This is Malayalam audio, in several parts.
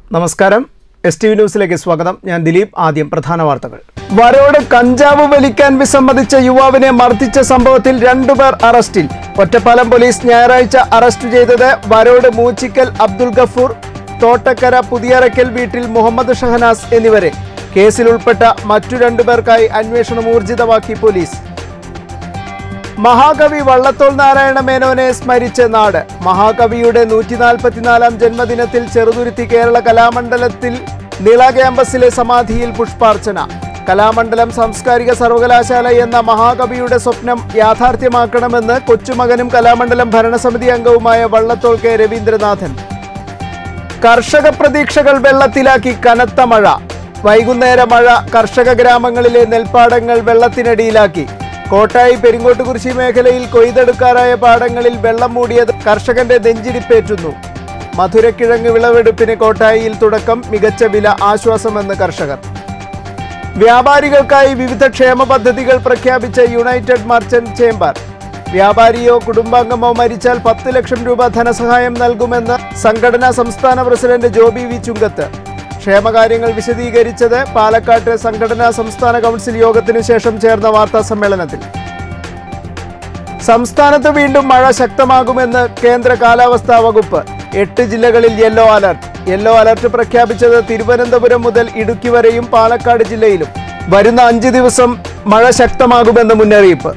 നമസ്കാരം, STV ന്യൂസിലേക്ക് സ്വാഗതം. ഞാൻ ദിലീപ്. ആദ്യം പ്രധാന വാർത്തകൾ. വരോട് കഞ്ചാവ് വലിക്കാൻ വിസമ്മതിച്ച യുവാവിനെ മർദ്ദിച്ച സംഭവത്തിൽ 2 പേർ അറസ്റ്റിൽ. ഒറ്റപ്പാലം പോലീസ് ഞായറാഴ്ച അറസ്റ്റ് ചെയ്തത് വരോട് മൂച്ചിക്കൽ അബ്ദുൽ ഗഫൂർ, തോട്ടക്കര പുതിയറക്കൽ വീട്ടിൽ മുഹമ്മദ് ഷഹനാസ് എന്നിവരെ. കേസിൽ ഉൾപ്പെട്ട മറ്റു 2 പേർക്കായി അന്വേഷണം ഊർജിതമാക്കി പോലീസ്. മഹാകവി വള്ളത്തോൾ നാരായണ മേനോനെ സ്മരിച്ച നാട്. മഹാകവിയുടെ 144-ാം ജന്മദിനത്തിൽ ചെറുതുരുത്തി കേരള കലാമണ്ഡലത്തിൽ നിള ക്യാമ്പസിലെ സമാധിയിൽ പുഷ്പാർച്ചന. കലാമണ്ഡലം സാംസ്കാരിക സർവകലാശാല എന്ന മഹാകവിയുടെ സ്വപ്നം യാഥാർത്ഥ്യമാക്കണമെന്ന് കൊച്ചുമകനും കലാമണ്ഡലം ഭരണസമിതി അംഗവുമായ വള്ളത്തോൾ കെ രവീന്ദ്രനാഥൻ. കർഷക പ്രതീക്ഷകൾ വെള്ളത്തിലാക്കി കനത്ത മഴ. വൈകുന്നേര മഴ കർഷക ഗ്രാമങ്ങളിലെ നെൽപ്പാടങ്ങൾ വെള്ളത്തിനടിയിലാക്കി. കോട്ടായി പെരിങ്ങോട്ടുകുരിശി മേഖലയിൽ കൊയ്തെടുക്കാറായ പാടങ്ങളിൽ വെള്ളം മൂടിയത് കർഷകന്റെ നെഞ്ചിടിപ്പേറ്റുന്നു. മധുരക്കിഴങ്ങ് വിളവെടുപ്പിന് കോട്ടായിയിൽ തുടക്കം, മികച്ച വില ആശ്വാസമെന്ന് കർഷകർ. വ്യാപാരികൾക്കായി വിവിധ ക്ഷേമ പദ്ധതികൾ പ്രഖ്യാപിച്ച യുണൈറ്റഡ് മർച്ചന്റ് ചേംബർ. വ്യാപാരിയോ കുടുംബാംഗമോ മരിച്ചാൽ 10 ലക്ഷം രൂപ ധനസഹായം നൽകുമെന്ന് സംഘടനാ സംസ്ഥാന പ്രസിഡന്റ് ജോബി വി ചുങ്കത്ത്. ക്ഷേമകാര്യങ്ങൾ വിശദീകരിച്ചത് പാലക്കാട്ട് സംഘടനാ സംസ്ഥാന കൗൺസിൽ യോഗത്തിനു ശേഷം ചേർന്ന വാർത്താ സമ്മേളനത്തിൽ. സംസ്ഥാനത്ത് വീണ്ടും മഴ ശക്തമാകുമെന്ന് കേന്ദ്ര കാലാവസ്ഥാ വകുപ്പ്. 8 ജില്ലകളിൽ യെല്ലോ അലർട്ട്. യെല്ലോ അലർട്ട് പ്രഖ്യാപിച്ചത് തിരുവനന്തപുരം മുതൽ ഇടുക്കി വരെയും പാലക്കാട് ജില്ലയിലും. വരുന്ന 5 ദിവസം മഴ ശക്തമാകുമെന്ന് മുന്നറിയിപ്പ്.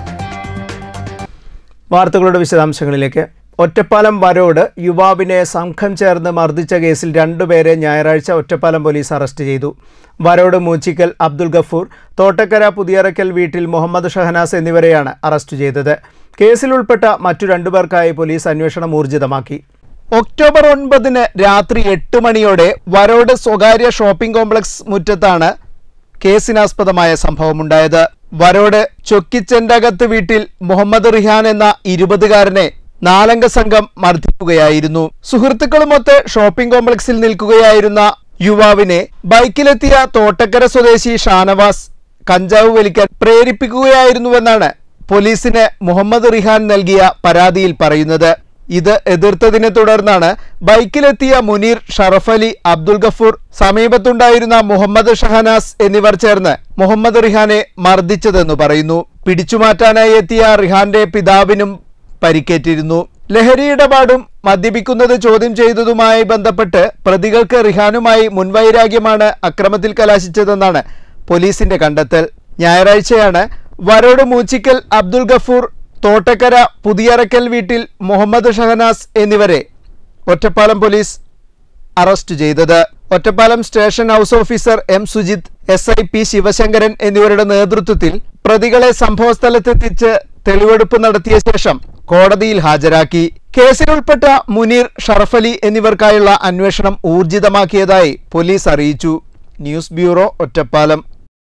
വാർത്തകളുടെ വിശദാംശങ്ങളിലേക്ക്. ഒറ്റപ്പാലം വരോട് യുവാവിനെ സംഘം ചേർന്ന് മർദ്ദിച്ച കേസിൽ 2 പേരെ ഞായറാഴ്ച ഒറ്റപ്പാലം പോലീസ് അറസ്റ്റ് ചെയ്തു. വരോട് മൂച്ചിക്കൽ അബ്ദുൽ ഗഫൂർ, തോട്ടക്കര പുതിയറക്കൽ വീട്ടിൽ മുഹമ്മദ് ഷഹനാസ് എന്നിവരെയാണ് അറസ്റ്റ് ചെയ്തത്. കേസിൽ ഉൾപ്പെട്ട മറ്റു 2 പേർക്കായി പോലീസ് അന്വേഷണം ഊർജിതമാക്കി. ഒക്ടോബർ 9 രാത്രി 8 മണിയോടെ വരോട് സ്വകാര്യ ഷോപ്പിംഗ് കോംപ്ലക്സ് മുറ്റത്താണ് കേസിനാസ്പദമായ സംഭവമുണ്ടായത്. വരോട് ചൊക്കിച്ചെണ്ടകത്ത് വീട്ടിൽ മുഹമ്മദ് റിഹാൻ എന്ന 20-കാരനെ 4-അംഗ സംഘം മർദ്ദിക്കുകയായിരുന്നു. സുഹൃത്തുക്കളുമൊത്ത് ഷോപ്പിംഗ് കോംപ്ലക്സിൽ നിൽക്കുകയായിരുന്ന യുവാവിനെ ബൈക്കിലെത്തിയ തോട്ടക്കര സ്വദേശി ഷാനവാസ് കഞ്ചാവ് വലിക്കാൻ പ്രേരിപ്പിക്കുകയായിരുന്നുവെന്നാണ് പോലീസിന് മുഹമ്മദ് റിഹാൻ നൽകിയ പരാതിയിൽ പറയുന്നത്. ഇത് എതിർത്തതിനെ തുടർന്നാണ് ബൈക്കിലെത്തിയ മുനീർ, ഷറഫലി, അബ്ദുൽ ഗഫൂർ, സമീപത്തുണ്ടായിരുന്ന മുഹമ്മദ് ഷഹനാസ് എന്നിവർ ചേർന്ന് മുഹമ്മദ് റിഹാനെ മർദ്ദിച്ചതെന്ന് പറയുന്നു. പിടിച്ചുമാറ്റാനായി എത്തിയ റിഹാന്റെ പിതാവിനും പരിക്കേറ്റിരുന്നു. ലഹരി ഇടപാടും മദ്യപിക്കുന്നത് ചോദ്യം ചെയ്തതുമായി ബന്ധപ്പെട്ട് പ്രതികൾക്ക് റിഹാനുമായി മുൻവൈരാഗ്യമാണ് അക്രമത്തിൽ കലാശിച്ചതെന്നാണ് പോലീസിന്റെ കണ്ടെത്തൽ. ഞായറാഴ്ചയാണ് വരോട് മൂച്ചിക്കൽ അബ്ദുൽ ഗഫൂർ, തോട്ടക്കര പുതിയറക്കൽ വീട്ടിൽ മുഹമ്മദ് ഷഹനാസ് എന്നിവരെ ഒറ്റപ്പാലം പോലീസ് അറസ്റ്റ് ചെയ്തത്. Ottapalam station house officer M Sujith, SI P Sivasankaran എന്നിവരുടെ നേതൃത്വത്തിൽ പ്രതികളെ സംഭവസ്ഥലത്തെത്തിച്ച് തെളിവെടുപ്പ് നടത്തിയ ശേഷം കോടതിയിൽ ഹാജരാക്കി. കേസിൽ ഉൾപ്പെട്ട മുനീർ, ഷറഫലി എന്നിവർക്കായുള്ള അന്വേഷണം ഊർജിതമാക്കിയതായി പോലീസ് അറിയിച്ചു. News bureau, Ottapalam.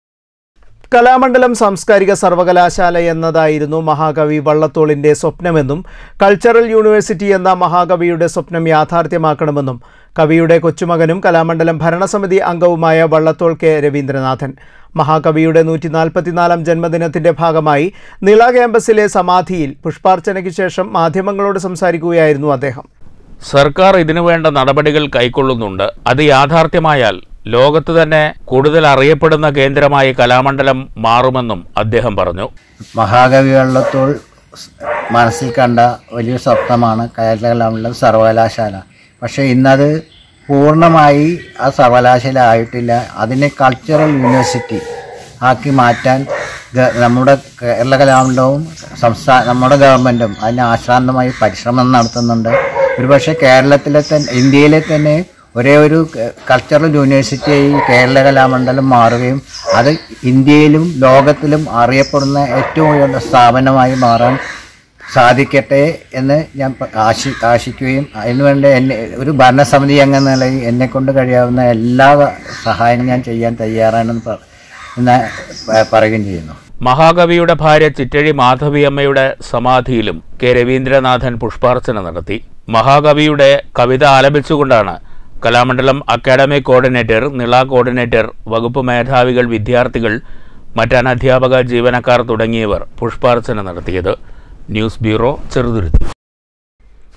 കലാമണ്ഡലം സാംസ്കാരിക സർവകലാശാല എന്നതായിരുന്നു മഹാകവി വള്ളത്തോളിന്റെ സ്വപ്നമെന്നും കൾച്ചറൽ യൂണിവേഴ്സിറ്റി എന്ന മഹാകവിയുടെ സ്വപ്നം യാഥാർത്ഥ്യമാക്കണമെന്നും കവിയുടെ കൊച്ചുമകനും കലാമണ്ഡലം ഭരണസമിതി അംഗവുമായ വള്ളത്തോൾ കെ രവീന്ദ്രനാഥൻ. മഹാകവിയുടെ 144-ാം ജന്മദിനത്തിന്റെ ഭാഗമായി നിള ക്യാമ്പസിലെ സമാധിയിൽ പുഷ്പാർച്ചനയ്ക്ക് ശേഷം മാധ്യമങ്ങളോട് സംസാരിക്കുകയായിരുന്നു അദ്ദേഹം. സർക്കാർ ഇതിനുവേണ്ട നടപടികൾ കൈക്കൊള്ളുന്നുണ്ട്. അത് യാഥാർത്ഥ്യമായാൽ ലോകത്ത് തന്നെ കൂടുതൽ അറിയപ്പെടുന്ന കേന്ദ്രമായി കലാമണ്ഡലം മാറുമെന്നും അദ്ദേഹം പറഞ്ഞു. മഹാകവി വള്ളത്തോൾ മനസ്സിൽ കണ്ട വലിയ സ്വപ്നമാണ് കലാമണ്ഡലം സർവകലാശാല. പക്ഷേ ഇന്നത് പൂർണ്ണമായി ആ സർവകലാശാല ആയിട്ടില്ല. അതിനെ കൾച്ചറൽ യൂണിവേഴ്സിറ്റി ആക്കി മാറ്റാൻ നമ്മുടെ കേരള കലാമണ്ഡലവും നമ്മുടെ ഗവൺമെൻറ്റും അതിന് ആശ്രാന്തമായി പരിശ്രമം നടത്തുന്നുണ്ട്. ഒരുപക്ഷെ കേരളത്തിലെ തന്നെ, ഇന്ത്യയിലെ തന്നെ ഒരേ ഒരു കൾച്ചറൽ യൂണിവേഴ്സിറ്റിയായി കേരള കലാമണ്ഡലം മാറുകയും അത് ഇന്ത്യയിലും ലോകത്തിലും അറിയപ്പെടുന്ന ഏറ്റവും ഉയർന്ന സ്ഥാപനമായി മാറാൻ സാധിക്കട്ടെ എന്ന് ഞാൻ ആശിക്കുകയും അതിനുവേണ്ടി ഒരു ഭരണസമിതി അംഗം എന്ന നിലയിൽ എന്നെക്കൊണ്ട് കഴിയാവുന്ന എല്ലാ സഹായങ്ങളും ഞാൻ ചെയ്യാൻ തയ്യാറാണെന്ന് പറയുകയും ചെയ്യുന്നു. മഹാകവിയുടെ ഭാര്യ ചിറ്റഴി മാധവിയമ്മയുടെ സമാധിയിലും കെ രവീന്ദ്രനാഥൻ പുഷ്പാർച്ചന നടത്തി. മഹാകവിയുടെ കവിത ആലപിച്ചുകൊണ്ടാണ് Kalamandalam academic coordinator, Nila coordinator, വകുപ്പ് മേധാവികൾ, വിദ്യാർത്ഥികൾ, മറ്റനധ്യാപക ജീവനക്കാർ തുടങ്ങിയവർ പുഷ്പാർച്ചന നടത്തിയത്. News bureau, Cheruthuruthy.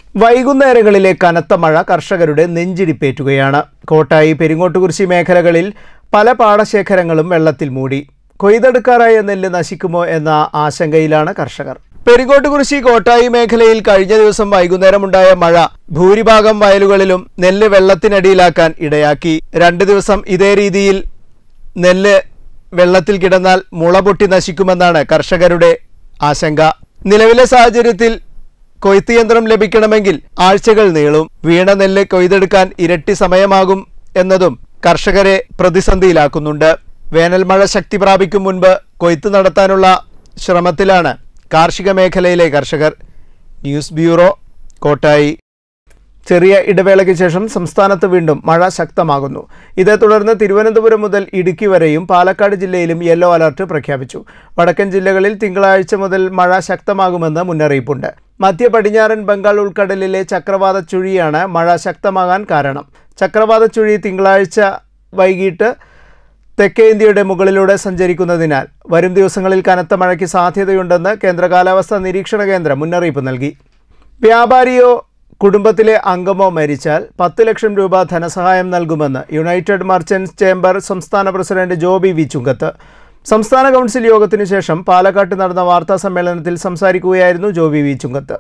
വൈകുന്നേരങ്ങളിലെ കനത്ത മഴ കർഷകരുടെ നെഞ്ചിടിപ്പേറ്റുകയാണ്. കോട്ടായി, പെരിങ്ങോട്ടുകുരിശി മേഖലകളിൽ പല പാടശേഖരങ്ങളും വെള്ളത്തിൽ മൂടി. കൊയ്തെടുക്കാറായ നെല്ല് നശിക്കുമോ എന്ന ആശങ്കയിലാണ് കർഷകർ. പെരിങ്ങോട്ടുകുരിശി, കോട്ടായി മേഖലയിൽ കഴിഞ്ഞ ദിവസം വൈകുന്നേരമുണ്ടായ മഴ ഭൂരിഭാഗം വയലുകളിലും നെല്ല് വെള്ളത്തിനടിയിലാക്കാൻ ഇടയാക്കി. 2 ദിവസം ഇതേ രീതിയിൽ നെല്ല് വെള്ളത്തിൽ കിടന്നാൽ മുള പൊട്ടി നശിക്കുമെന്നാണ് കർഷകരുടെ ആശങ്ക. നിലവിലെ സാഹചര്യത്തിൽ കൊയ്ത്ത് യന്ത്രം ലഭിക്കണമെങ്കിൽ ആഴ്ചകൾ നീളും. വീണ നെല്ല് കൊയ്തെടുക്കാൻ ഇരട്ടി സമയമാകും എന്നതും കർഷകരെ പ്രതിസന്ധിയിലാക്കുന്നുണ്ട്. വേനൽ മഴ ശക്തി പ്രാപിക്കും മുൻപ് കൊയ്ത്ത് നടത്താനുള്ള ശ്രമത്തിലാണ് കാർഷിക മേഖലയിലെ കർഷകർ. News bureau, Kottayi. ചെറിയ ഇടവേളയ്ക്ക് ശേഷം സംസ്ഥാനത്ത് വീണ്ടും മഴ ശക്തമാകുന്നു. ഇതേ തുടർന്ന് തിരുവനന്തപുരം മുതൽ ഇടുക്കി വരെയും പാലക്കാട് ജില്ലയിലും യെല്ലോ അലർട്ട് പ്രഖ്യാപിച്ചു. വടക്കൻ ജില്ലകളിൽ തിങ്കളാഴ്ച മുതൽ മഴ ശക്തമാകുമെന്ന് മുന്നറിയിപ്പുണ്ട്. മധ്യ പടിഞ്ഞാറൻ ബംഗാൾ ഉൾക്കടലിലെ ചക്രവാത ചുഴിയാണ് മഴ ശക്തമാകാൻ കാരണം. ചക്രവാത ചുഴി തിങ്കളാഴ്ച വൈകിട്ട് തെക്കേ ഇന്ത്യയുടെ മുകളിലൂടെ സഞ്ചരിക്കുന്നതിനാൽ വരും ദിവസങ്ങളിൽ കനത്ത മഴയ്ക്ക് സാധ്യതയുണ്ടെന്ന് കേന്ദ്ര കാലാവസ്ഥാ നിരീക്ഷണ കേന്ദ്രം മുന്നറിയിപ്പ് നൽകി. വ്യാപാരിയോ കുടുംബത്തിലെ അംഗമോ മരിച്ചാൽ 10 ലക്ഷം രൂപ ധനസഹായം നൽകുമെന്ന് യുണൈറ്റഡ് മർച്ചന്റ്സ് ചേംബർ സംസ്ഥാന പ്രസിഡന്റ് ജോബി വി ചുങ്കത്ത്. സംസ്ഥാന കൗൺസിൽ യോഗത്തിനു ശേഷം പാലക്കാട്ട് നടന്ന വാർത്താ സമ്മേളനത്തിൽ സംസാരിക്കുകയായിരുന്നു ജോബി വി ചുങ്കത്ത്.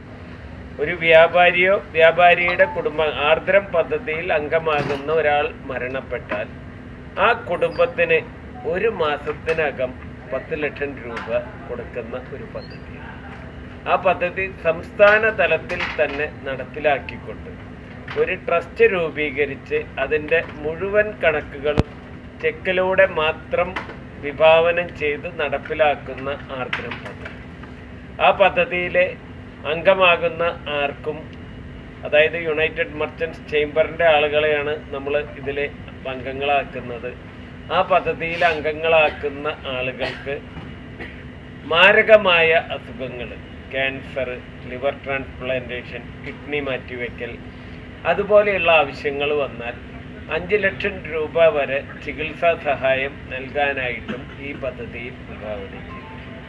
ഒരു വ്യാപാരിയോ വ്യാപാരിയുടെ കുടുംബം ആർദ്രം പദ്ധതിയിൽ അംഗമാകുന്ന ഒരാൾ മരണപ്പെട്ടാൽ ആ കുടുംബത്തിന് 1 മാസത്തിനകം 10 ലക്ഷം രൂപ കൊടുക്കുന്ന ഒരു പദ്ധതിയാണ്. ആ പദ്ധതി സംസ്ഥാന തലത്തിൽ തന്നെ നടപ്പിലാക്കിക്കൊണ്ട് ഒരു ട്രസ്റ്റ് രൂപീകരിച്ച് അതിൻ്റെ മുഴുവൻ കണക്കുകളും ചെക്കിലൂടെ മാത്രം വിഭാവനം ചെയ്ത് നടപ്പിലാക്കുന്ന ആർദ്രം പദ്ധതി. ആ പദ്ധതിയിലെ അംഗമാകുന്ന ആർക്കും, അതായത് യുണൈറ്റഡ് മർച്ചന്റ്സ് ചേംബറിൻ്റെ ആളുകളെയാണ് നമ്മൾ ഇതിൽ അംഗങ്ങളാക്കുന്നത്. ആ പദ്ധതിയിൽ അംഗങ്ങളാക്കുന്ന ആളുകൾക്ക് മാരകമായ അസുഖങ്ങൾ, ക്യാൻസർ, ലിവർ ട്രാൻസ്പ്ലാന്റേഷൻ, കിഡ്നി മാറ്റിവെക്കൽ, അതുപോലെയുള്ള ആവശ്യങ്ങൾ വന്നാൽ 5 ലക്ഷം രൂപ വരെ ചികിത്സാ സഹായം നൽകാനായിട്ടും ഈ പദ്ധതിയിൽ വിഭാവനം ചെയ്തു.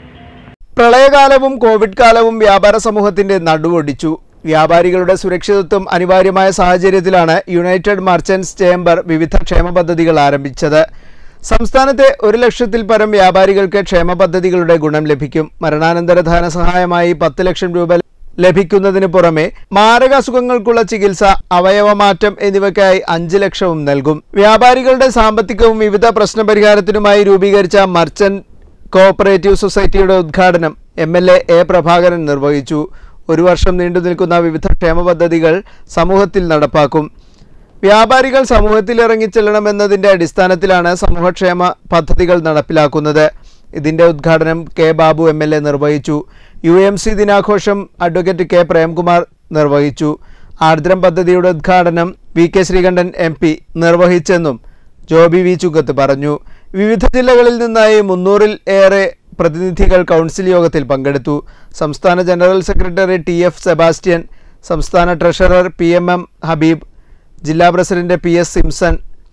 പ്രളയകാലവും കോവിഡ് കാലവും വ്യാപാര സമൂഹത്തിന്റെ നടുവൊടിച്ചു. വ്യാപാരികളുടെ സുരക്ഷിതത്വം അനിവാര്യമായ സാഹചര്യത്തിലാണ് യുണൈറ്റഡ് മർച്ചന്റ്സ് ചേംബർ വിവിധ ക്ഷേമ പദ്ധതികൾ ആരംഭിച്ചത്. സംസ്ഥാനത്തെ 1 ലക്ഷത്തിൽ പരം വ്യാപാരികൾക്ക് ക്ഷേമ പദ്ധതികളുടെ ഗുണം ലഭിക്കും. മരണാനന്തര ധനസഹായമായി 10 ലക്ഷം രൂപ ലഭിക്കുന്നതിന് പുറമെ മാരകാസുഖങ്ങൾക്കുള്ള ചികിത്സ, അവയവമാറ്റം എന്നിവയ്ക്കായി 5 ലക്ഷവും നൽകും. വ്യാപാരികളുടെ സാമ്പത്തികവും വിവിധ പ്രശ്നപരിഹാരത്തിനുമായി രൂപീകരിച്ച മർച്ചന്റ് കോഓപ്പറേറ്റീവ് സൊസൈറ്റിയുടെ ഉദ്ഘാടനം MLA A. പ്രഭാകരൻ നിർവഹിച്ചു. 1 വർഷം നീണ്ടു നിൽക്കുന്ന വിവിധ ക്ഷേമ പദ്ധതികൾ സമൂഹത്തിൽ നടപ്പാക്കും. വ്യാപാരികൾ സമൂഹത്തിലിറങ്ങിച്ചെല്ലണമെന്നതിൻ്റെ അടിസ്ഥാനത്തിലാണ് സമൂഹക്ഷേമ പദ്ധതികൾ നടപ്പിലാക്കുന്നത്. ഇതിൻ്റെ ഉദ്ഘാടനം K. ബാബു MLA നിർവഹിച്ചു. UMC ദിനാഘോഷം അഡ്വക്കേറ്റ് K. പ്രേംകുമാർ നിർവഹിച്ചു. ആർദ്രം പദ്ധതിയുടെ ഉദ്ഘാടനം VK ശ്രീകണ്ഠൻ MP നിർവഹിച്ചെന്നും ജോബി വി ചുങ്കത്ത് പറഞ്ഞു. വിവിധ ജില്ലകളിൽ നിന്നായി 300-ൽ ഏറെ പ്രതിനിധികൾ കൗൺസിൽ യോഗത്തിൽ പങ്കെടുത്തു. സംസ്ഥാന ജനറൽ സെക്രട്ടറി TF സെബാസ്റ്റ്യൻ, സംസ്ഥാന ട്രഷറർ PMM ഹബീബ്, ജില്ലാ president PS Simson,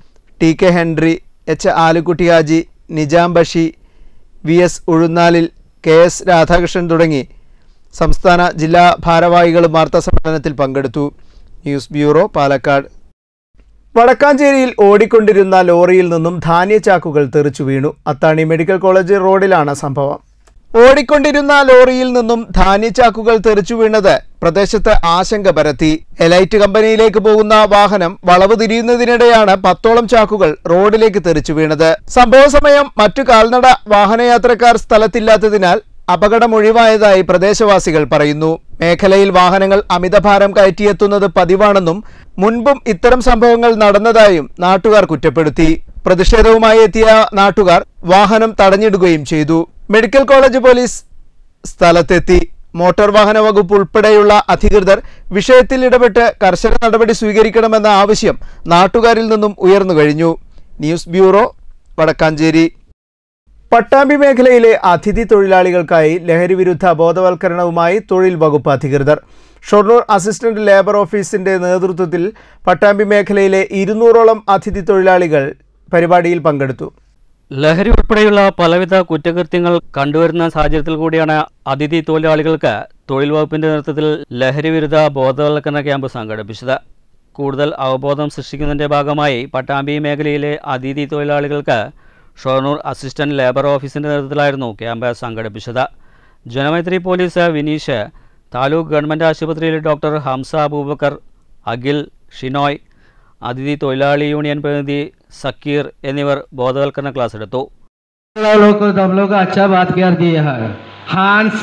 TK Henry, H. Alukutty Haji, Nijam Bashi, VS Uzhunnalil, KS Radhakrishnan തുടങ്ങി സംസ്ഥാന ജില്ലാ ഭാരവാഹികളും വാർത്താ സമ്മേളനത്തിൽ പങ്കെടുത്തു. News bureau, Palakkad. വടക്കാഞ്ചേരിയിൽ ഓടിക്കൊണ്ടിരുന്ന ലോറിയിൽ നിന്നും ധാന്യച്ചാക്കുകൾ തെറിച്ചു വീണു. അത്താണി മെഡിക്കൽ കോളേജ് റോഡിലാണ് സംഭവം. ഓടിക്കൊണ്ടിരുന്ന ലോറിയിൽ നിന്നും ധാന്യച്ചാക്കുകൾ തെറിച്ചു വീണത് പ്രദേശത്ത് ആശങ്ക പരത്തി. എലൈറ്റ് കമ്പനിയിലേക്ക് പോകുന്ന വാഹനം വളവ് തിരിയുന്നതിനിടെയാണ് 10ഓളം ചാക്കുകൾ റോഡിലേക്ക് തെറിച്ചു വീണത്. സംഭവ സമയം മറ്റു കാൽനട വാഹനയാത്രക്കാർ സ്ഥലത്തില്ലാത്തതിനാൽ അപകടമൊഴിവായതായി പ്രദേശവാസികൾ പറയുന്നു. മേഖലയിൽ വാഹനങ്ങൾ അമിതഭാരം കയറ്റിയെത്തുന്നത് പതിവാണെന്നും മുൻപും ഇത്തരം സംഭവങ്ങൾ നടന്നതായും നാട്ടുകാർ കുറ്റപ്പെടുത്തി. പ്രതിഷേധവുമായി എത്തിയ നാട്ടുകാർ വാഹനം തടഞ്ഞിടുകയും ചെയ്തു. മെഡിക്കൽ കോളേജ് പോലീസ് സ്ഥലത്തെത്തി. മോട്ടോർ വാഹന വകുപ്പ് ഉൾപ്പെടെയുള്ള അധികൃതർ വിഷയത്തിൽ ഇടപെട്ട് കർശന നടപടി സ്വീകരിക്കണമെന്ന ആവശ്യം നാട്ടുകാരിൽ നിന്നും ഉയർന്നു കഴിഞ്ഞു. News bureau, Vadakkanchery. പട്ടാമ്പി മേഖലയിലെ അതിഥി തൊഴിലാളികൾക്കായി ലഹരി വിരുദ്ധ ബോധവൽക്കരണവുമായി തൊഴിൽ വകുപ്പ് അധികൃതർ. ഷൊർണൂർ അസിസ്റ്റന്റ് ലേബർ ഓഫീസിന്റെ നേതൃത്വത്തിൽ പട്ടാമ്പി മേഖലയിലെ 200ഓളം അതിഥി തൊഴിലാളികൾ പരിപാടിയിൽ പങ്കെടുത്തു. ലഹരി ഉൾപ്പെടെയുള്ള പലവിധ കുറ്റകൃത്യങ്ങൾ കണ്ടുവരുന്ന സാഹചര്യത്തിൽ കൂടിയാണ് അതിഥി തൊഴിലാളികൾക്ക് തൊഴിൽ വകുപ്പിൻ്റെ നേതൃത്വത്തിൽ ലഹരി വിരുദ്ധ ബോധവൽക്കരണ ക്യാമ്പ് സംഘടിപ്പിച്ചത്. കൂടുതൽ അവബോധം സൃഷ്ടിക്കുന്നതിൻ്റെ ഭാഗമായി പട്ടാമ്പി മേഖലയിലെ അതിഥി തൊഴിലാളികൾക്ക് ഷൊർണൂർ അസിസ്റ്റന്റ് ലേബർ ഓഫീസിൻ്റെ നേതൃത്വത്തിലായിരുന്നു ക്യാമ്പ് സംഘടിപ്പിച്ചത്. ജനമൈത്രി പോലീസ് വിനീഷ്, താലൂക്ക് ഗവൺമെൻറ് ആശുപത്രിയിലെ ഡോക്ടർ ഹംസ അബൂബക്കർ, അഖിൽ, ഷിനോയ്, അതിഥി തൊഴിലാളി യൂണിയൻ പ്രതിനിധി സക്കീർ എന്നിവർ ബോധവൽക്കരണ ക്ലാസ് എടുത്തു. अच्छा बात कर दिया है हंस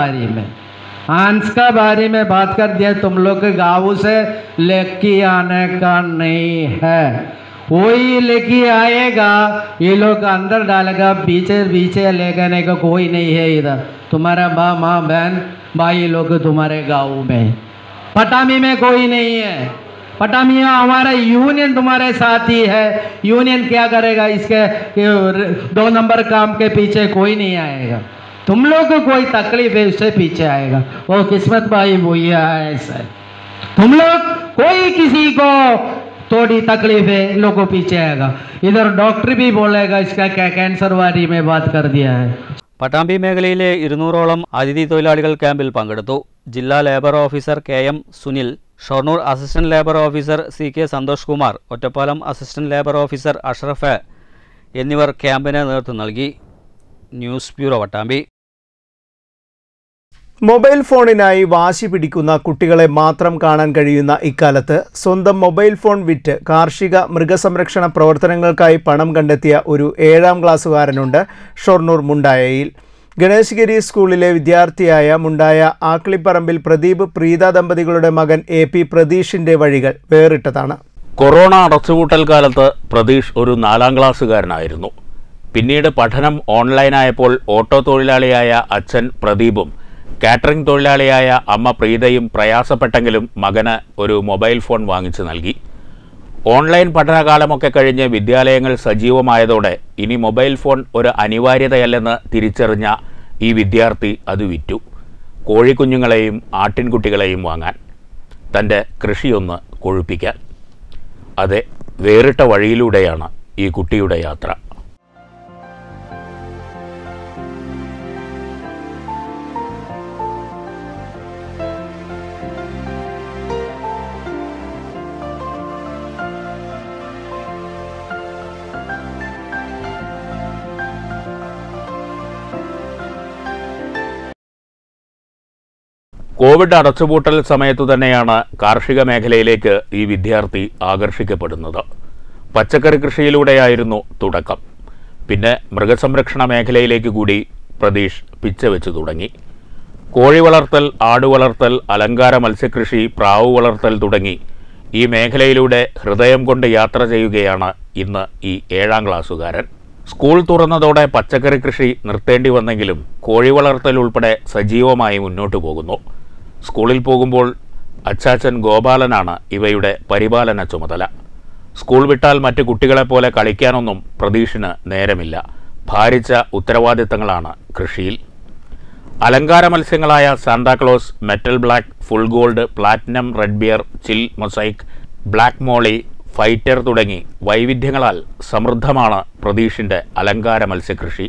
का बारे में बात कर दिया. तुम लोग गाँव से लेके आने का नहीं है, कोई लेके आएगा ये लोग अंदर डालेगा, पीछे लेकर आने का कोई नहीं है इधर. तुम्हारा माँ बहन भाई लोग तुम्हारे गाँव में, पटामी में कोई नहीं है. पटामी में हमारा यूनियन तुम्हारे साथ ही है. यूनियन क्या करेगा, इसके 2 नंबर काम के पीछे कोई नहीं आएगा. तुम लोग को कोई तकलीफ है उससे पीछे आएगा. वो किस्मत भाई भैया ऐसा है. तुम लोग कोई किसी को थोड़ी तकलीफ है लोगों पीछे आएगा. इधर डॉक्टर भी बोलेगा इसका क्या कैंसर वारी में बात कर दिया है. പട്ടാമ്പി മേഖലയിലെ 200ഓളം അതിഥി തൊഴിലാളികൾ ക്യാമ്പിൽ പങ്കെടുത്തു. ജില്ലാ labour officer KM Sunil, Shoranur assistant labour officer CK Santhosh Kumar, Ottapalam assistant labour officer Ashraf എന്നിവർ ക്യാമ്പിന് നേതൃത്വം നൽകി. News bureau Pattambi. മൊബൈൽ ഫോണിനായി വാശി പിടിക്കുന്ന കുട്ടികളെ മാത്രം കാണാൻ കഴിയുന്ന ഇക്കാലത്ത് സ്വന്തം മൊബൈൽ ഫോൺ വിറ്റ് കാർഷിക മൃഗസംരക്ഷണ പ്രവർത്തനങ്ങൾക്കായി പണം കണ്ടെത്തിയ ഒരു 7ാം ക്ലാസ്സുകാരനുണ്ട് ഷൊർണൂർ മുണ്ടായയിൽ. ഗണേശ്ഗിരി സ്കൂളിലെ വിദ്യാർത്ഥിയായ മുണ്ടായ ആക്ലിപ്പറമ്പിൽ പ്രദീപ് പ്രീത ദമ്പതികളുടെ മകൻ AP പ്രതീഷിന്റെ വഴികൾ വേറിട്ടതാണ്. കൊറോണ അടച്ചുപൂട്ടൽ കാലത്ത് പ്രതീഷ് ഒരു 4ാം ക്ലാസ്സുകാരനായിരുന്നു. പിന്നീട് പഠനം ഓൺലൈനായപ്പോൾ ഓട്ടോ തൊഴിലാളിയായ അച്ഛൻ പ്രദീപും കാറ്ററിംഗ് തൊഴിലാളിയായ അമ്മ പ്രീതയും പ്രയാസപ്പെട്ടെങ്കിലും മകന് ഒരു മൊബൈൽ ഫോൺ വാങ്ങിച്ചു നൽകി. ഓൺലൈൻ പഠനകാലമൊക്കെ കഴിഞ്ഞ് വിദ്യാലയങ്ങൾ സജീവമായതോടെ ഇനി മൊബൈൽ ഫോൺ ഒരു അനിവാര്യതയല്ലെന്ന് തിരിച്ചറിഞ്ഞ ഈ വിദ്യാർത്ഥി അത് വിറ്റു. കോഴിക്കുഞ്ഞുങ്ങളെയും ആട്ടിൻകുട്ടികളെയും വാങ്ങാൻ, തൻ്റെ കൃഷിയൊന്ന് കൊഴുപ്പിക്കാൻ. അതെ, വേറിട്ട വഴിയിലൂടെയാണ് ഈ കുട്ടിയുടെ യാത്ര. കോവിഡ് അടച്ചുപൂട്ടൽ സമയത്തു തന്നെയാണ് കാർഷിക മേഖലയിലേക്ക് ഈ വിദ്യാർത്ഥി ആകർഷിക്കപ്പെടുന്നത്. പച്ചക്കറി കൃഷിയിലൂടെയായിരുന്നു തുടക്കം. പിന്നെ മൃഗസംരക്ഷണ മേഖലയിലേക്ക് കൂടി പ്രതീഷ് പിച്ചവെച്ചു തുടങ്ങി. കോഴി വളർത്തൽ, ആടുവളർത്തൽ, അലങ്കാര മത്സ്യകൃഷി, പ്രാവു വളർത്തൽ തുടങ്ങി ഈ മേഖലയിലൂടെ ഹൃദയം കൊണ്ട് യാത്ര ചെയ്യുകയാണ് ഇന്ന് ഈ 7ാം ക്ലാസ്സുകാരൻ. സ്കൂൾ തുറന്നതോടെ പച്ചക്കറി കൃഷി നിർത്തേണ്ടി വന്നെങ്കിലും കോഴി വളർത്തൽ ഉൾപ്പെടെ സജീവമായി മുന്നോട്ടു പോകുന്നു. സ്കൂളിൽ പോകുമ്പോൾ അച്ചാച്ചൻ ഗോപാലനാണ് ഇവയുടെ പരിപാലന ചുമതല. സ്കൂൾ വിട്ടാൽ മറ്റു കുട്ടികളെപ്പോലെ കളിക്കാനൊന്നും പ്രതീഷിന് നേരമില്ല. ഭാരിച്ച ഉത്തരവാദിത്തങ്ങളാണ് കൃഷിയിൽ. അലങ്കാര മത്സ്യങ്ങളായ Santa Claus, metal black, full gold, platinum red beer, chill mosaic, black molly, fighter തുടങ്ങി വൈവിധ്യങ്ങളാൽ സമൃദ്ധമാണ് പ്രതീഷിൻ്റെ അലങ്കാര മത്സ്യകൃഷി.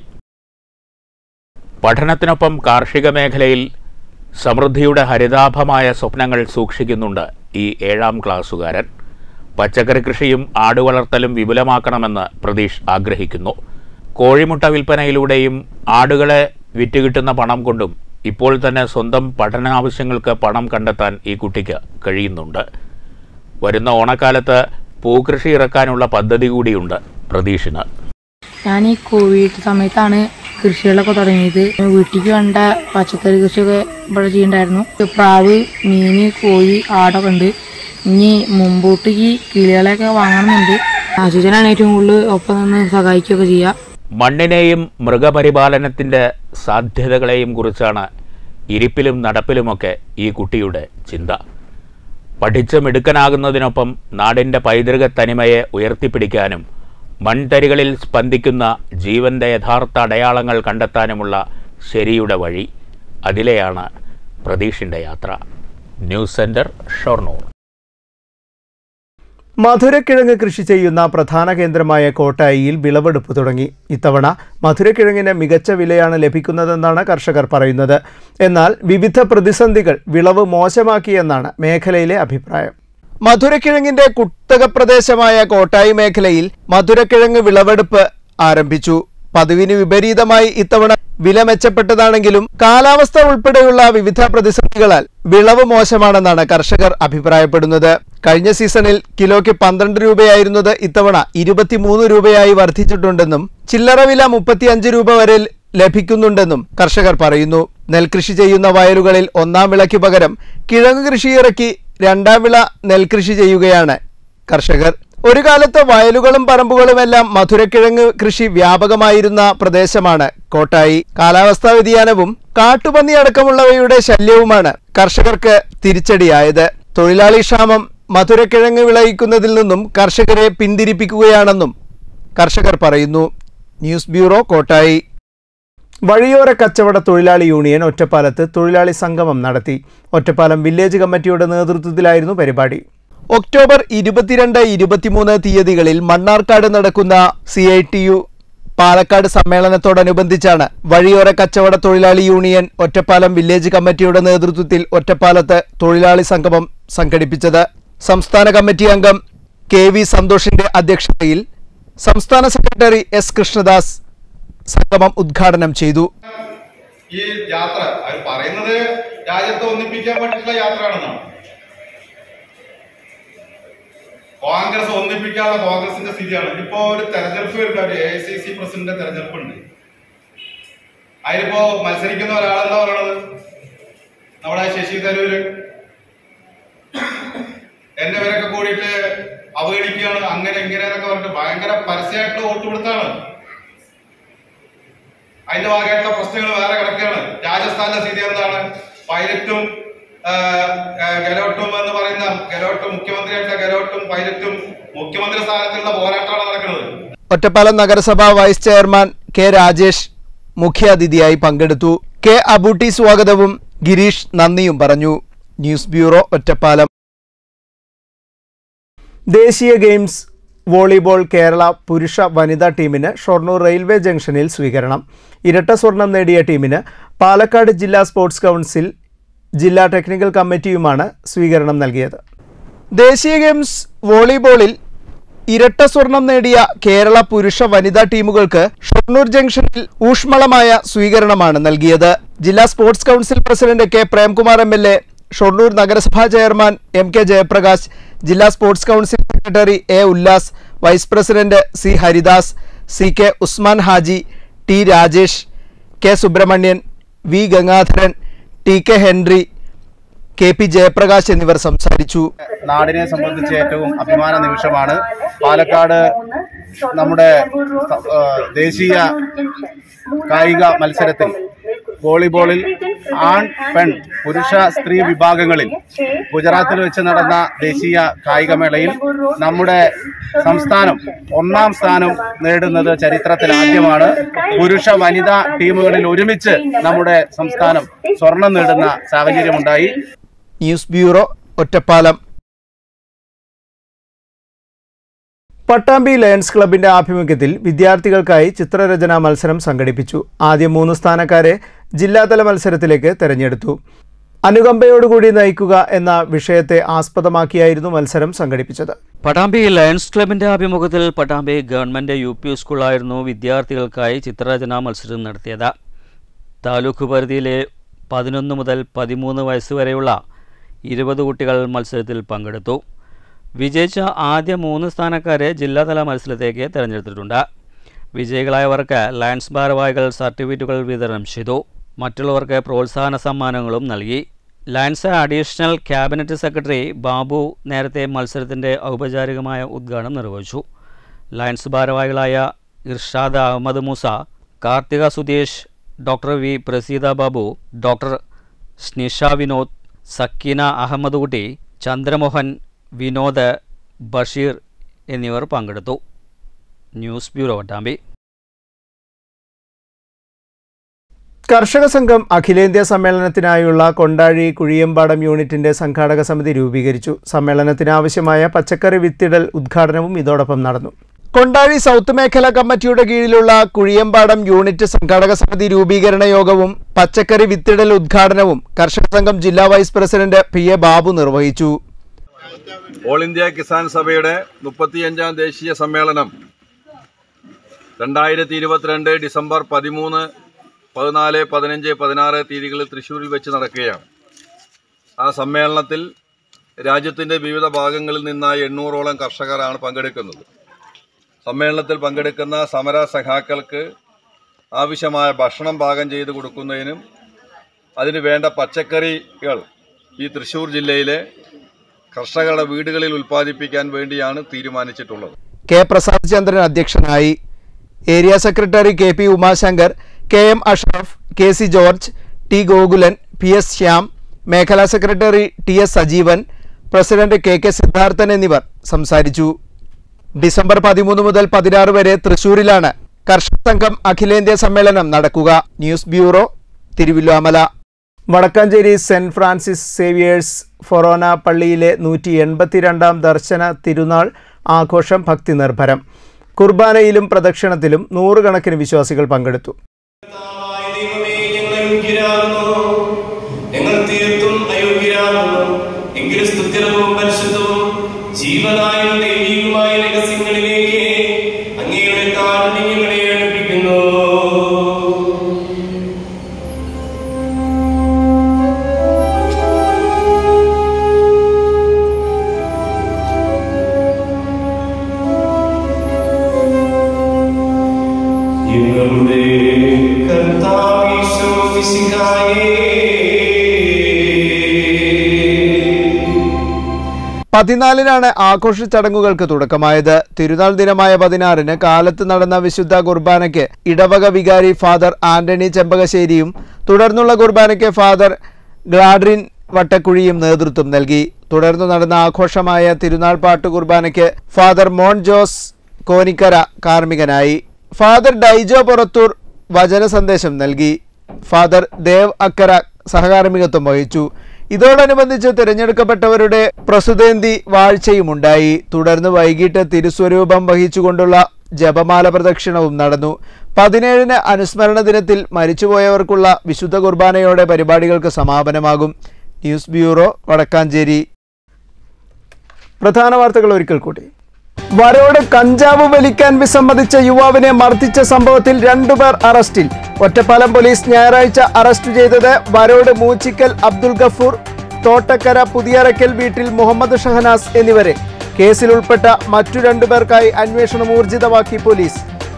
പഠനത്തിനൊപ്പം കാർഷിക മേഖലയിൽ സമൃദ്ധിയുടെ ഹരിതാഭമായ സ്വപ്നങ്ങൾ സൂക്ഷിക്കുന്നുണ്ട് ഈ 7ാം ക്ലാസ്സുകാരൻ. പച്ചക്കറി കൃഷിയും ആടുവളർത്തലും വിപുലമാക്കണമെന്ന് പ്രതീഷ് ആഗ്രഹിക്കുന്നു. കോഴിമുട്ട വിൽപ്പനയിലൂടെയും ആടുകളെ വിറ്റുകിട്ടുന്ന പണം കൊണ്ടും ഇപ്പോൾ തന്നെ സ്വന്തം പഠനാവശ്യങ്ങൾക്ക് പണം കണ്ടെത്താൻ ഈ കുട്ടിക്ക് കഴിയുന്നുണ്ട്. വരുന്ന ഓണക്കാലത്ത് പൂക്കൃഷി ഇറക്കാനുള്ള പദ്ധതി കൂടിയുണ്ട് പ്രതീഷിന്. ഞാൻ ഈ കോവിഡ് സമയത്താണ് കൃഷികളൊക്കെ തുടങ്ങിയത്. വീട്ടിലേക്ക് വേണ്ട പച്ചക്കറി കൃഷിയൊക്കെ ഇവിടെ ചെയ്യണ്ടായിരുന്നു. പ്രാവ്, മീന്, കോഴി, ആടൊക്കെ ഉണ്ട്. ഇനി മുമ്പോട്ട് ഈ കിളികളെയൊക്കെ വാങ്ങണമെന്നുണ്ട്. ആശുചനാണ് ഏറ്റവും കൂടുതൽ ഒപ്പം നിന്ന് സഹായിക്കുകയൊക്കെ ചെയ്യാം. മണ്ണിനെയും മൃഗപരിപാലനത്തിൻ്റെ സാധ്യതകളെയും കുറിച്ചാണ് ഇരിപ്പിലും നടപ്പിലുമൊക്കെ ഈ കുട്ടിയുടെ ചിന്ത. പഠിച്ച് മിടുക്കനാകുന്നതിനൊപ്പം നാടിൻ്റെ പൈതൃക തനിമയെ ഉയർത്തിപ്പിടിക്കാനും മൺതരികളിൽ സ്പന്ദിക്കുന്ന ജീവൻ്റെ യഥാർത്ഥ അടയാളങ്ങൾ കണ്ടെത്താനുമുള്ള ശരിയുടെ വഴി, അതിലെയാണ് പ്രതീഷിൻ്റെ യാത്ര. News centre, Shoranur. മധുരക്കിഴങ്ങ് കൃഷി ചെയ്യുന്ന പ്രധാന കേന്ദ്രമായ കോട്ടായിയിൽ വിളവെടുപ്പ് തുടങ്ങി. ഇത്തവണ മധുരക്കിഴങ്ങിന് മികച്ച വിലയാണ് ലഭിക്കുന്നതെന്നാണ് കർഷകർ പറയുന്നത്. എന്നാൽ വിവിധ പ്രതിസന്ധികൾ വിളവ് മോശമാക്കിയെന്നാണ് മേഖലയിലെ അഭിപ്രായം. മധുരക്കിഴങ്ങിന്റെ കുത്തക പ്രദേശമായ കോട്ടായി മേഖലയിൽ മധുരക്കിഴങ്ങ് വിളവെടുപ്പ് ആരംഭിച്ചു. പതിവിന് വിപരീതമായി ഇത്തവണ വില മെച്ചപ്പെട്ടതാണെങ്കിലും കാലാവസ്ഥ ഉൾപ്പെടെയുള്ള വിവിധ പ്രതിസന്ധികളാൽ വിളവ് മോശമാണെന്നാണ് കർഷകർ അഭിപ്രായപ്പെടുന്നത്. കഴിഞ്ഞ സീസണിൽ കിലോയ്ക്ക് 12 രൂപയായിരുന്നത് ഇത്തവണ 23 രൂപയായി വർദ്ധിച്ചിട്ടുണ്ടെന്നും ചില്ലറ വില 35 രൂപ വരെ ലഭിക്കുന്നുണ്ടെന്നും കർഷകർ പറയുന്നു. നെൽകൃഷി ചെയ്യുന്ന വയലുകളിൽ ഒന്നാം വിളയ്ക്ക് പകരം കിഴങ്ങ് കൃഷി ഇറക്കി രണ്ടാം വിള നെൽകൃഷി ചെയ്യുകയാണ് കർഷകർ. ഒരു കാലത്ത് വയലുകളും പറമ്പുകളുമെല്ലാം മധുരക്കിഴങ്ങ് കൃഷി വ്യാപകമായിരുന്ന പ്രദേശമാണ് കോട്ടായി. കാലാവസ്ഥാ വ്യതിയാനവും കാട്ടുപന്നി അടക്കമുള്ളവയുടെ ശല്യവുമാണ് കർഷകർക്ക് തിരിച്ചടിയായത്. തൊഴിലാളി ക്ഷാമം മധുരക്കിഴങ്ങ് വിളയിക്കുന്നതിൽ നിന്നും കർഷകരെ പിന്തിരിപ്പിക്കുകയാണെന്നും കർഷകർ പറയുന്നു. News bureau, Kottayi. വഴിയോര കച്ചവട തൊഴിലാളി യൂണിയൻ ഒറ്റപ്പാലത്ത് തൊഴിലാളി സംഗമം നടത്തി. ഒറ്റപ്പാലം വില്ലേജ് കമ്മിറ്റിയുടെ നേതൃത്വത്തിലായിരുന്നു പരിപാടി. ഒക്ടോബർ 22-23 തീയതികളിൽ മണ്ണാർക്കാട് നടക്കുന്ന CITU പാലക്കാട് സമ്മേളനത്തോടനുബന്ധിച്ചാണ് വഴിയോര കച്ചവട തൊഴിലാളി യൂണിയൻ ഒറ്റപ്പാലം വില്ലേജ് കമ്മിറ്റിയുടെ നേതൃത്വത്തിൽ ഒറ്റപ്പാലത്ത് തൊഴിലാളി സംഗമം സംഘടിപ്പിച്ചത്. സംസ്ഥാന കമ്മിറ്റി അംഗം KV സന്തോഷിന്റെ അധ്യക്ഷതയിൽ സംസ്ഥാന സെക്രട്ടറി S കൃഷ്ണദാസ് സംഗമം ഉദ്ഘാടനം ചെയ്തു. ഈ യാത്ര അവർ പറയുന്നത് രാജ്യത്തെ ഒന്നിപ്പിക്കാൻ വേണ്ടിയിട്ടുള്ള യാത്രയാണെന്നാണ്. കോൺഗ്രസ് ഒന്നിപ്പിക്കാനുള്ള കോൺഗ്രസിന്റെ സ്ഥിതിയാണ്. ഇപ്പോ ഒരു തെരഞ്ഞെടുപ്പ് വരുന്ന ഒരു AICC പ്രസിഡന്റ് തെരഞ്ഞെടുപ്പുണ്ട്. അതിലിപ്പോ മത്സരിക്കുന്ന ഒരാളെന്താ പറയണത്, നമ്മുടെ ശശി തരൂര് എന്റെ പേരൊക്കെ കൂടിയിട്ട് അവഗണിക്കുകയാണ്, അങ്ങനെ ഇങ്ങനെ എന്നൊക്കെ പറഞ്ഞിട്ട് ഭയങ്കര പരസ്യമായിട്ടുള്ള വോട്ട് കൊടുത്താണ്. അതിന്റെ ഭാഗമായിട്ടുള്ള പ്രശ്നങ്ങൾ വേറെ കിടക്കുകയാണ്. രാജസ്ഥാനിലെ സ്ഥിതി എന്താണ്? പൈലറ്റും ഗെലോട്ടും എന്ന് പറയുന്ന ഗെലോട്ടും മുഖ്യമന്ത്രിയായിട്ടുള്ള ഗെലോട്ടും പൈലറ്റും മുഖ്യമന്ത്രി സ്ഥാനത്തുള്ള പോരാട്ടമാണ് നടക്കുന്നത്. ഒറ്റപ്പാലം നഗരസഭ വൈസ് ചെയർമാൻ K രാജേഷ് മുഖ്യാതിഥിയായി പങ്കെടുത്തു. K അബൂട്ടി സ്വാഗതവും ഗിരീഷ് നന്ദിയും പറഞ്ഞു. News bureau, Ottapalam. ദേശീയ ഗെയിംസ് വോളിബോൾ കേരള പുരുഷ വനിതാ ടീമിന് ഷൊർണൂർ റെയിൽവേ ജംഗ്ഷനിൽ സ്വീകരണം. ഇരട്ട സ്വർണം നേടിയ ടീമിന് പാലക്കാട് ജില്ലാ സ്പോർട്സ് കൗൺസിൽ ജില്ലാ ടെക്നിക്കൽ കമ്മിറ്റിയുമാണ് സ്വീകരണം നൽകിയത്. ദേശീയ ഗെയിംസ് വോളിബോളിൽ ഇരട്ട സ്വർണം നേടിയ കേരള പുരുഷ വനിതാ ടീമുകൾക്ക് ഷൊർണൂർ ജംഗ്ഷനിൽ ഊഷ്മളമായ സ്വീകരണമാണ് നൽകിയത്. ജില്ലാ sports council president K Premkumar MLA, Shoranur നഗരസഭാ ചെയർമാൻ MK ജയപ്രകാശ്, ജില്ലാ sports council secretary A Ullas, vice president C Haridas, CK Usman Haji, T Rajesh, K Subrahmanyan, V Gangadharan, TK Henry, KP Jayaprakash എന്നിവർ സംസാരിച്ചു. നാടിനെ സംബന്ധിച്ച് ഏറ്റവും അഭിമാന നിമിഷമാണ്. പാലക്കാട് നമ്മുടെ ദേശീയ കായിക മത്സരത്തിൽ വോളിബോളിൽ ആൺ പെൺ പുരുഷ സ്ത്രീ വിഭാഗങ്ങളിൽ ഗുജറാത്തിൽ വെച്ച് നടന്ന ദേശീയ കായികമേളയിൽ നമ്മുടെ സംസ്ഥാനം 1ാം സ്ഥാനം നേടുന്നത് ചരിത്രത്തിൽ ആദ്യമാണ്. പുരുഷ വനിതാ ടീമുകളിൽ ഒരുമിച്ച് നമ്മുടെ സംസ്ഥാനം സ്വർണം നേടുന്ന സാഹചര്യമുണ്ടായി. News bureau, Ottapalam. Pattambi Lions ക്ലബിന്റെ ആഭിമുഖ്യത്തിൽ വിദ്യാർത്ഥികൾക്കായി ചിത്രരചനാ മത്സരം സംഘടിപ്പിച്ചു. ആദ്യം 3 സ്ഥാനക്കാരെ ജില്ലാതല മത്സരത്തിലേക്ക് തെരഞ്ഞെടുത്തു. അനുകമ്പയോടുകൂടി നയിക്കുക എന്ന വിഷയത്തെ ആസ്പദമാക്കിയായിരുന്നു മത്സരം സംഘടിപ്പിച്ചത്. പട്ടാമ്പി ലയൺസ് ക്ലബിന്റെ ആഭിമുഖ്യത്തിൽ പട്ടാമ്പി ഗവൺമെന്റ് UP സ്കൂളായിരുന്നു വിദ്യാർത്ഥികൾക്കായി ചിത്രരചനാ മത്സരം നടത്തിയത്. താലൂക്ക് പരിധിയിലെ 11 മുതൽ 13 വയസ്സ് വരെയുള്ള 20 കുട്ടികൾ മത്സരത്തിൽ പങ്കെടുത്തു. വിജയിച്ച ആദ്യ 3 സ്ഥാനക്കാരെ ജില്ലാതല മത്സരത്തിലേക്ക് തിരഞ്ഞെടുത്തിട്ടുണ്ട്. വിജയികളായവർക്ക് ലയൺസ് ഭാരവാഹികൾ സർട്ടിഫിക്കറ്റുകൾ വിതരണം ചെയ്തു. മറ്റുള്ളവർക്ക് പ്രോത്സാഹന സമ്മാനങ്ങളും നൽകി. Lions additional cabinet secretary Babu നേരത്തെ മത്സരത്തിൻ്റെ ഔപചാരികമായ ഉദ്ഘാടനം നിർവഹിച്ചു. ലയൺസ് ഭാരവാഹികളായ Irshad Ahmed Moosa, Karthika Sudheesh, doctor V Praseetha Babu, doctor Snisha Vinod, Sakkeena Ahmed Kutty, Chandramohan, Vinod, Basheer എന്നിവർ പങ്കെടുത്തു. News bureau, Pattambi. കർഷക സംഘം അഖിലേന്ത്യാ സമ്മേളനത്തിനായുള്ള കൊണ്ടാഴി കുഴിയമ്പാടം യൂണിറ്റിന്റെ സംഘാടക സമിതി രൂപീകരിച്ചു. സമ്മേളനത്തിനാവശ്യമായ പച്ചക്കറി വിത്തിടൽ ഉദ്ഘാടനവും ഇതോടൊപ്പം നടന്നു. കൊണ്ടാഴി സൗത്ത് മേഖല കമ്മിറ്റിയുടെ കീഴിലുള്ള കുഴിയമ്പാടം യൂണിറ്റ് സംഘാടക സമിതി രൂപീകരണ യോഗവും പച്ചക്കറി വിത്തിടൽ ഉദ്ഘാടനവും കർഷക സംഘം ജില്ലാ വൈസ് പ്രസിഡന്റ് പി.എ. ബാബു നിർവഹിച്ചു. ഓൾ ഇന്ത്യ കിസാൻ സഭയുടെ 35ാം ദേശീയ സമ്മേളനം 2022 ഡിസംബർ 13, 14, 15, 16 തീയതികളിൽ തൃശ്ശൂരിൽ വെച്ച് നടക്കുകയാണ്. ആ സമ്മേളനത്തിൽ രാജ്യത്തിൻ്റെ വിവിധ ഭാഗങ്ങളിൽ നിന്നായി 800ഓളം കർഷകരാണ് പങ്കെടുക്കുന്നത്. സമ്മേളനത്തിൽ പങ്കെടുക്കുന്ന സമര സഖാക്കൾക്ക് ആവശ്യമായ ഭക്ഷണം പാകം ചെയ്ത് കൊടുക്കുന്നതിനും അതിന് വേണ്ട പച്ചക്കറികൾ ഈ തൃശ്ശൂർ ജില്ലയിലെ കർഷകരുടെ വീടുകളിൽ ഉൽപ്പാദിപ്പിക്കാൻ വേണ്ടിയാണ് തീരുമാനിച്ചിട്ടുള്ളത്. കെ പ്രസാദ് ചന്ദ്രൻ അധ്യക്ഷനായി. Area secretary K P Umashankar, K M Ashraf, K C George, T Gokulan, P S Shyam, മേഖലാ secretary T S Sajeevan, president K K Siddharthan എന്നിവർ സംസാരിച്ചു. ഡിസംബർ 13 മുതൽ 16 വരെ തൃശൂരിലാണ് കർഷക സംഘം അഖിലേന്ത്യാ സമ്മേളനം നടക്കുക. News bureau, Thiruvillwamala. Vadakkanchery Saint Francis Xavier's forane പള്ളിയിലെ 182ാം ദർശന തിരുനാൾ ആഘോഷം ഭക്തി നിർഭരം. കുർബാനയിലും പ്രദക്ഷിണത്തിലും 100 കണക്കിന് വിശ്വാസികൾ പങ്കെടുത്തു. പതിനാലിനാണ് ആഘോഷ ചടങ്ങുകൾക്ക് തുടക്കമായത്. തിരുനാൾ ദിനമായ 16-ന് കാലത്ത് നടന്ന വിശുദ്ധ കുർബാനയ്ക്ക് ഇടവക വികാരി ഫാദർ ആന്റണി ചെമ്പകശ്ശേരിയും തുടർന്നുള്ള കുർബാനയ്ക്ക് ഫാദർ ഗ്ലാഡ്രിൻ വട്ടക്കുഴിയും നേതൃത്വം നൽകി. തുടർന്നു നടന്ന ആഘോഷമായ തിരുനാൾ പാട്ട് കുർബാനയ്ക്ക് ഫാദർ മോൺ ജോസ് കോനിക്കര കാർമ്മികനായി. ഫാദർ ഡൈജോ പുറത്തൂർ വചന സന്ദേശം നൽകി. ഫാദർ ദേവ് അക്കര സഹകാർമ്മികത്വം വഹിച്ചു. ഇതോടനുബന്ധിച്ച് തിരഞ്ഞെടുക്കപ്പെട്ടവരുടെ പ്രസുതേന്തി വാഴ്ചയുമുണ്ടായി. തുടർന്ന് വൈകിട്ട് തിരുസ്വരൂപം വഹിച്ചുകൊണ്ടുള്ള ജപമാല പ്രദക്ഷിണവും നടന്നു. 17-ന് അനുസ്മരണ ദിനത്തിൽ മരിച്ചുപോയവർക്കുള്ള വിശുദ്ധ കുർബാനയോടെ പരിപാടികൾക്ക് സമാപനമാകും. News bureau, Vadakkanchery. പ്രധാന വാർത്തകൾ ഒരിക്കൽ കൂടി. വരോട് കഞ്ചാവ് വലിക്കാൻ വിസമ്മതിച്ച യുവാവിനെ മർദ്ദിച്ച സംഭവത്തിൽ 2 പേർ അറസ്റ്റിൽ. ഒറ്റപ്പാലം പോലീസ് ഞായറാഴ്ച അറസ്റ്റ് ചെയ്തത് വരോട് മൂച്ചിക്കൽ അബ്ദുൽ ഗഫൂർ, തോട്ടക്കര പുതിയറയ്ക്കൽ വീട്ടിൽ മുഹമ്മദ് ഷഹനാസ് എന്നിവരെ. കേസിൽ ഉൾപ്പെട്ട മറ്റു 2 പേർക്കായി അന്വേഷണം ഊർജിതമാക്കി പോലീസ്.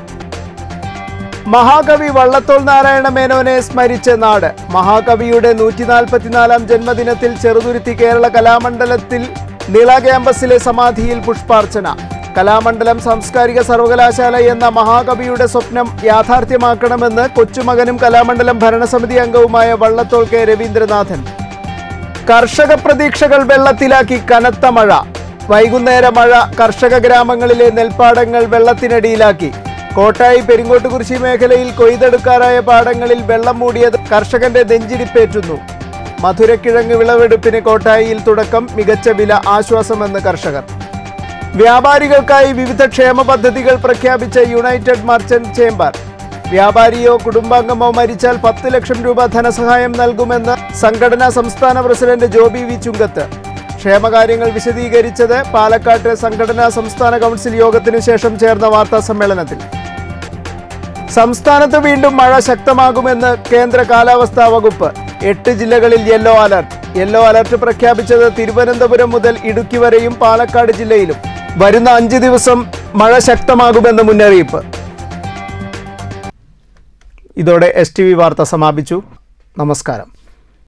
മഹാകവി വള്ളത്തോൾ നാരായണ മേനോനെ സ്മരിച്ച നാട്. മഹാകവിയുടെ 144ാം ജന്മദിനത്തിൽ ചെറുതുരുത്തി കേരള കലാമണ്ഡലത്തിൽ നീള ക്യാമ്പസിലെ സമാധിയിൽ പുഷ്പാർച്ചന. കലാമണ്ഡലം സാംസ്കാരിക സർവകലാശാല എന്ന മഹാകവിയുടെ സ്വപ്നം യാഥാർത്ഥ്യമാക്കണമെന്ന് കൊച്ചുമകനും കലാമണ്ഡലം ഭരണസമിതി അംഗവുമായ വള്ളത്തോൾ കെ രവീന്ദ്രനാഥൻ. കർഷക പ്രതീക്ഷകൾ വെള്ളത്തിലാക്കി കനത്ത മഴ. വൈകുന്നേര മഴ കർഷക ഗ്രാമങ്ങളിലെ നെൽപ്പാടങ്ങൾ വെള്ളത്തിനടിയിലാക്കി. കോട്ടായി പെരിങ്ങോട്ടുകുരിശി മേഖലയിൽ കൊയ്തെടുക്കാറായ പാടങ്ങളിൽ വെള്ളം മൂടിയത് കർഷകന്റെ നെഞ്ചിടിപ്പേറ്റുന്നു. മധുരക്കിഴങ്ങ് വിളവെടുപ്പിന് കോട്ടായിയിൽ തുടക്കം, മികച്ച വില ആശ്വാസമെന്ന് കർഷകർ. വ്യാപാരികൾക്കായി വിവിധ ക്ഷേമ പദ്ധതികൾ പ്രഖ്യാപിച്ച യുണൈറ്റഡ് മർച്ചന്റ് ചേംബർ. വ്യാപാരിയോ കുടുംബാംഗമോ മരിച്ചാൽ 10 ലക്ഷം രൂപ ധനസഹായം നൽകുമെന്ന് സംഘടനാ സംസ്ഥാന പ്രസിഡന്റ് ജോബി വി ചുങ്കത്ത്. ക്ഷേമകാര്യങ്ങൾ വിശദീകരിച്ചത് പാലക്കാട്ട് സംഘടനാ സംസ്ഥാന കൗൺസിൽ യോഗത്തിനു ശേഷം ചേർന്ന വാർത്താ സമ്മേളനത്തിൽ. സംസ്ഥാനത്ത് വീണ്ടും മഴ ശക്തമാകുമെന്ന് കേന്ദ്ര കാലാവസ്ഥാ വകുപ്പ്. 8 ജില്ലകളിൽ യെല്ലോ അലർട്ട്. യെല്ലോ അലർട്ട് പ്രഖ്യാപിച്ചത് തിരുവനന്തപുരം മുതൽ ഇടുക്കി വരെയും പാലക്കാട് ജില്ലയിലും. വരുന്ന 5 ദിവസം മഴ ശക്തമാകുമെന്ന് മുന്നറിയിപ്പ്. ഇതോടെ STV വാർത്ത സമാപിച്ചു. നമസ്കാരം.